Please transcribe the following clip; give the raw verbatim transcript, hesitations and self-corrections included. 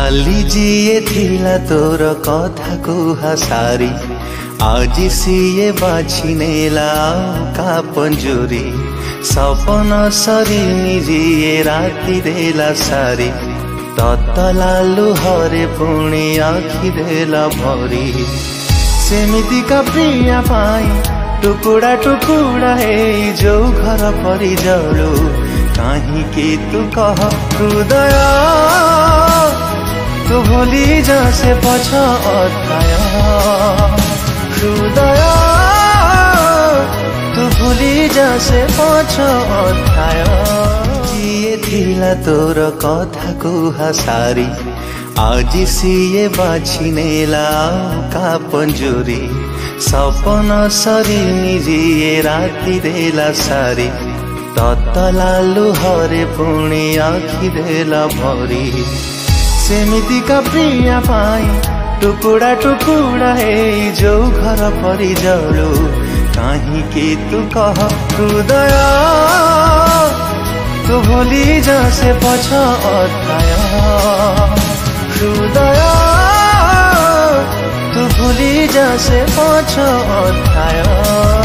काली जीए थिला तोर कथा कुहा सारी आज सीए बाछी नेला का पंजुरी सपन सरी निजिए राति देला सारी ततलालु हरे पुणी आखि देला भरी सेमिति का प्रिया पाई टुकुड़ा टुकुड़ा है जो घर परी जलू कहीं की तू कह हृदय तू भूली जा से पछ अध्याय हृदय तू भूली जा से पछ अध्याय जीए थिला तोर कथा कुहा सारी आज सीए बाछी नेला का पंजुरी सपन सरी निजिए राति देला सारी ततलालु हरे पुणी आखि देला भरी सेमिति का प्रिया पाई टुकुड़ा टुकुड़ा है जो घर परी जलू कहीं की तू कह हृदय तू भूली जा से पछ अध्याय हृदय तू भूली जा से पछ अध्याय।